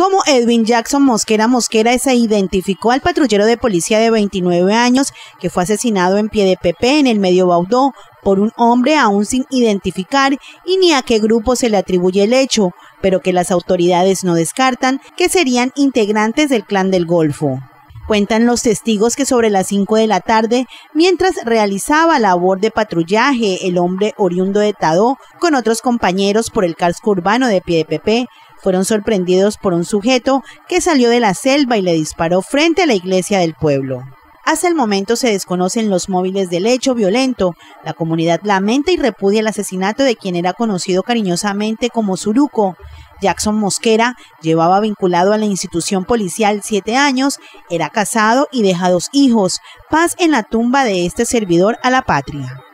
Como Edwin Jackson Mosquera se identificó al patrullero de policía de 29 años que fue asesinado en Piedepepe, en el Medio Baudó, por un hombre aún sin identificar y ni a qué grupo se le atribuye el hecho, pero que las autoridades no descartan que serían integrantes del Clan del Golfo. Cuentan los testigos que sobre las 5 de la tarde, mientras realizaba labor de patrullaje, el hombre oriundo de Tadó, con otros compañeros por el casco urbano de Piedepepe, fueron sorprendidos por un sujeto que salió de la selva y le disparó frente a la iglesia del pueblo. Hasta el momento se desconocen los móviles del hecho violento. La comunidad lamenta y repudia el asesinato de quien era conocido cariñosamente como Suruco. Jackson Mosquera llevaba vinculado a la institución policial 7 años, era casado y deja 2 hijos. Paz en la tumba de este servidor a la patria.